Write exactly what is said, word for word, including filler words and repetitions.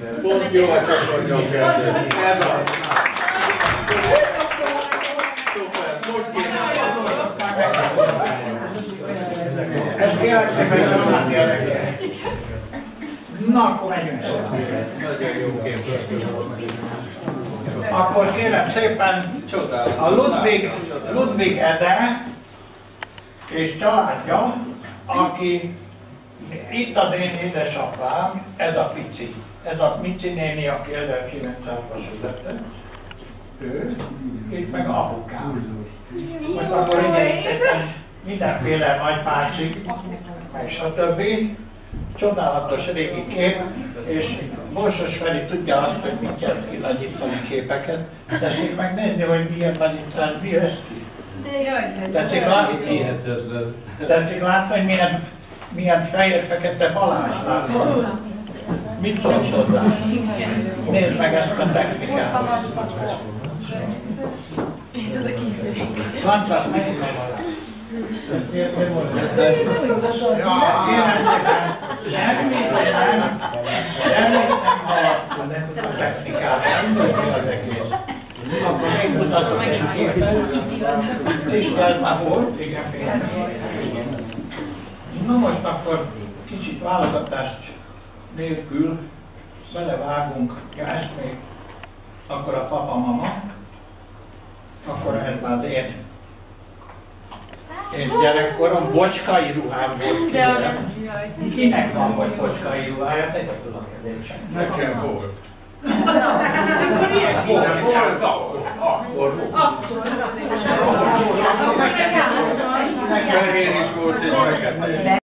Pont jó, hogy csak mondjam kell. Ez az. Szuper, most ez kérlek szépen család gyerekek. Na, akkor megyünk. nagyon jó kép. Akkor kérem szépen a Ludwig, Ludwig Ede és családja, aki itt az én édesapám, ez a Pici. Ez a Mici néni, aki ezerkilencszázas született. Ő, itt meg apukám. Most akkor idejétettem mindenféle nagypácsik, meg stb. Csodálatos régi kép, és Borsos Feri tudja azt, hogy mit kell kinagyítani képeket. Tessék megnézni, hogy milyen nagyítás bírsz ki. Tetszik látni? Tetszik látni, hogy milyen, milyen fehér-fekete balás látod? Mit szólsz hozzá? Nézd meg ezt a technikát. És ez a kis gyerek. Fantasztikus. Kérem szépen, semmit nem, semmit nem hallottunk a technikában, az egész. Akkor még mutatom egy képet. Tisztelt már volt, igen. Na most akkor kicsit válogatást nélkül belevágunk gást még, akkor a papa-mama, akkor ez már az én Én gyerekkorom bocskai ruhám volt, kérem. Kinek van vagy bocskai ruhája? Tegye fel a kérdésem. Nekem volt. Akkor ilyen Volt, volt, akkor. Akkor volt. Nekem is volt, és neked.